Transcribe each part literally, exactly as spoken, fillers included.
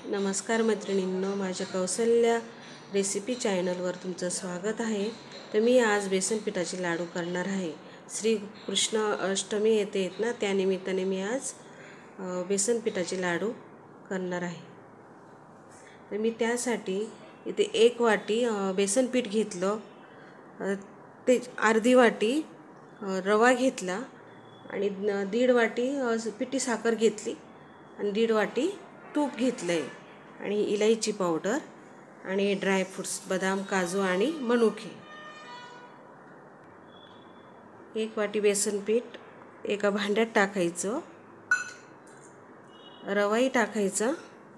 नमस्कार मैत्रिणींनो, माझ्या कौशल्या रेसिपी चॅनलवर तुमचं स्वागत आहे। तर मी आज बेसन पिठाचे लाडू करणार आहे। श्री कृष्ण अष्टमी येते आहेत ना, त्या निमित्ताने मी आज बेसन पिठाचे लाडू करणार आहे। तर मी त्यासाठी इथे एक वाटी बेसन पीठ घेतलं, ते अर्धी वाटी रवा घेतला आणि दीड वाटी पिठी साखर घेतली आणि दीड वाटी तूप घेतलंय आणि इलायची पावडर आणि ड्राय फ्रूट्स बदाम काजू आणि मनुके। एक वाटी बेसन पीठ एका भांड्यात टाकायचं, रवाही टाकायचा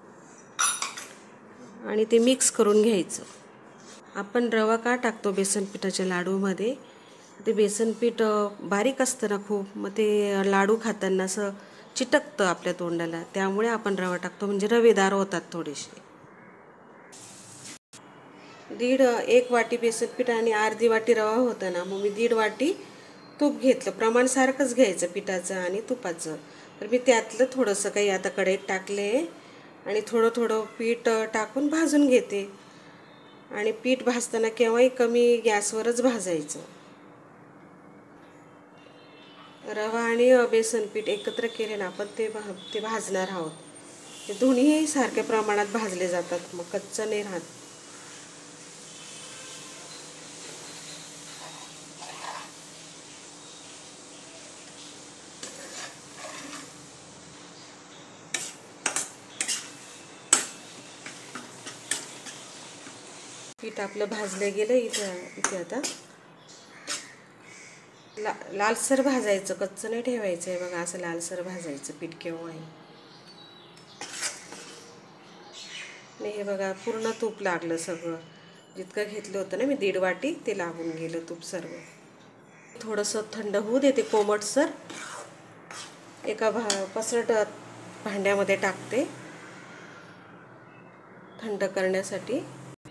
आणि ते मिक्स करून घ्यायचं। आपण रवा का टाकतो बेसन पिठाच्या लाडूमध्ये, ते बेसन पीठ बारीक असतं ना खूप, मग ते लाडू खाताना असं चिटकतं आपल्या तोंडाला, त्यामुळे आपण रवा टाकतो, म्हणजे रवेदार होतात थोडेसे। दीड एक वाटी बेसन पीठ आणि अर्धी वाटी रवा होता ना, मग मी दीड वाटी तूप घेतलं, प्रमाण सारखंच घ्यायचं पिठाचं आणि तुपाचं। तर मी त्यातलं थोडंसं काही आता कढईत टाकले आणि थोडं थोडं पीठ टाकून भाजून घेते। आणि पीठ भाजताना केव्हाही कमी गॅसवरच भाजायचं। रवा आणि बेसन पीठ एकत्र केले ना आपण, ते ते भाजणार आहोत। ते दोन्हीही सारख्या प्रमाणात भाजले जातात, मग कच्चं नाही राहत। पीठ आपलं भाजलं गेलं, इथे इथे आता ला लालसर भाजायचं, कच्चं नाही ठेवायचं आहे बघा, असं लालसर भाजायचं पीठ केव्हाही। नाही हे बघा, पूर्ण तूप लागलं, सगळं जितकं घेतलं होतं ना मी दीड वाटी, ते लागून गेलं तूप सर्व। थोडंसं थंड होऊ देते कोमटसर, एका भा पसरट भांड्यामध्ये टाकते थंड करण्यासाठी।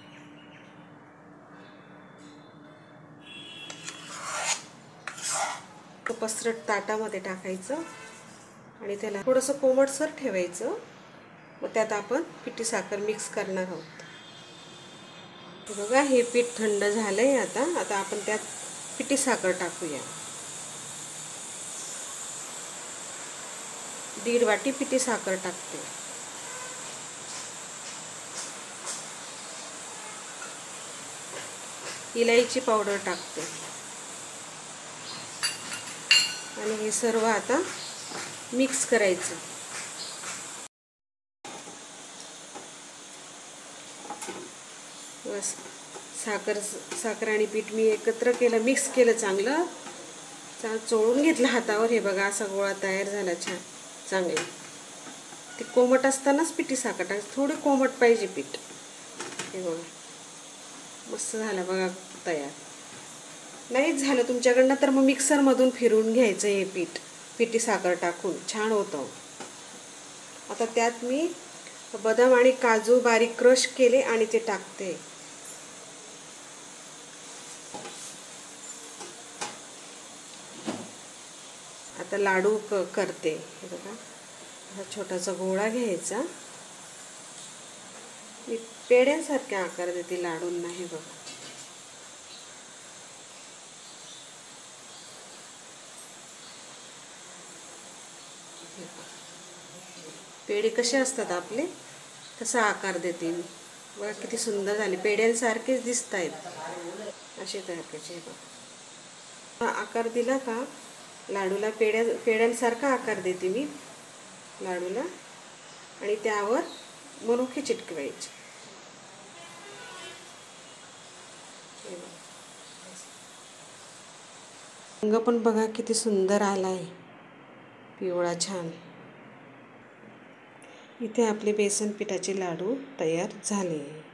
पसरट ताटामध्ये टाकायचं आणि त्याला थोडंसं कोमटसर ठेवायचं। मग त्यात आपण पिठी साखर मिक्स करणार आहोत। बघा, हे पीठ थंड झालंय आता आता आपण त्यात पिठी साखर टाकूया। दीड वाटी पिठी साखर टाकते। इलायची पावडर टाकते आणि हे सर्व आता मिक्स करायचं। बस, साखर साखर आणि पीठ मी एकत्र केलं, मिक्स केलं, चांगलं चांगलं चोळून घेतलं हातावर। हे बघा, असा गोळा तयार झाला छान चांगला। ते कोमट असतानाच पिठी साखर टाकायची, थोडे कोमट पाहिजे पीठ। हे बघा, मस्त झालं बघा तयार। नाही झालं तुमच्याकडनं तर मग मिक्सरमधून फिरवून घ्यायचं हे पीठ, पिठी साखर टाकून छान होतं। आता त्यात मी बदाम आणि काजू बारीक क्रश केले आणि ते टाकते। आता लाडू क करते हे बघा, हा छोटासा गोळा घ्यायचा, मी पेड्यांसारखे आकार देते लाडूंना। हे बघा, पेढे कसे असतात आपले, तसा आकार देते मी। बघा किती सुंदर झाले, पेड्यांसारखेच दिसत आहेत असे तयार करायचे। बघा, आकार दिला का लाडूला, पेड्या पेड्यांसारखा आकार देते मी लाडूला आणि त्यावर मनुके चिटकवायचे। रंग पण बघा किती सुंदर आलाय, पिवळा छान। इथे आपले बेसन पिठाचे लाडू तयार झाले।